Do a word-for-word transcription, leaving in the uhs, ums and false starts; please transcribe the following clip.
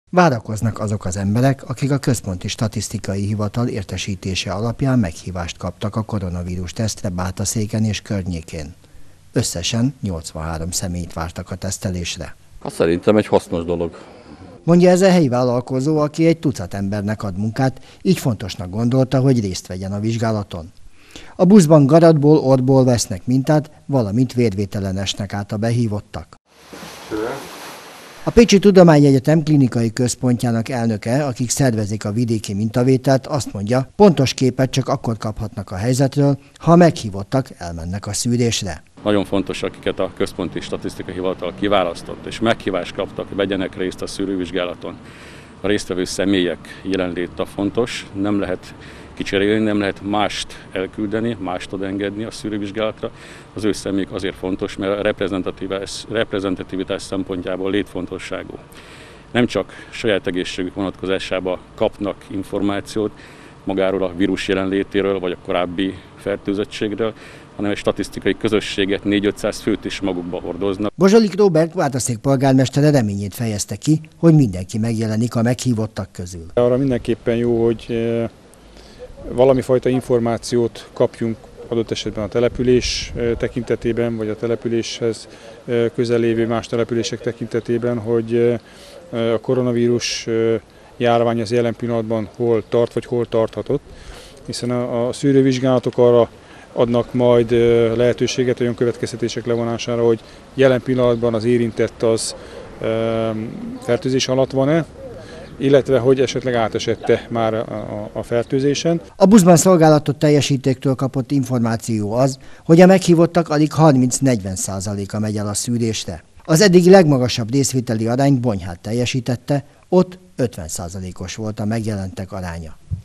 Várakoznak azok az emberek, akik a Központi Statisztikai Hivatal értesítése alapján meghívást kaptak a koronavírus tesztre Bátaszéken és környékén. Összesen nyolcvanhárom személyt vártak a tesztelésre. Hát szerintem egy hasznos dolog. Mondja ez a helyi vállalkozó, aki egy tucat embernek ad munkát, így fontosnak gondolta, hogy részt vegyen a vizsgálaton. A buszban garatból, orrból vesznek mintát, valamint vérvételen esnek át a behívottak. A Pécsi Tudományegyetem klinikai központjának elnöke, akik szervezik a vidéki mintavételt, azt mondja, pontos képet csak akkor kaphatnak a helyzetről, ha meghívottak elmennek a szűrésre. Nagyon fontos, akiket a Központi Statisztikai Hivatal kiválasztott, és meghívást kaptak, hogy vegyenek részt a szűrővizsgálaton. A résztvevő személyek jelenléte fontos, nem lehet kicserélni, nem lehet mást elküldeni, mást odengedni a szűrővizsgálatra. Az ő személyük azért fontos, mert a reprezentativitás, reprezentativitás szempontjából létfontosságú. Nem csak saját egészségük vonatkozásában kapnak információt magáról a vírus jelenlétéről, vagy a korábbi fertőzöttségről, hanem egy statisztikai közösséget, négy-ötszáz főt is magukba hordoznak. Bozsolik Róbert Bátaszék polgármestere reményét fejezte ki, hogy mindenki megjelenik a meghívottak közül. Arra mindenképpen jó, hogy valami fajta információt kapjunk adott esetben a település tekintetében, vagy a településhez közel lévő más települések tekintetében, hogy a koronavírus járvány az jelen pillanatban hol tart, vagy hol tarthatott, hiszen a szűrővizsgálatok arra adnak majd lehetőséget olyan következtetések levonására, hogy jelen pillanatban az érintett az fertőzés alatt van-e, illetve hogy esetleg átesette már a, a fertőzésen. A buszban szolgálatot teljesítőktől kapott információ az, hogy a meghívottak alig harminc-negyven százaléka megy el a szűrésre. Az eddigi legmagasabb részvételi arányt Bonyhád teljesítette, ott ötven százalékos volt a megjelentek aránya.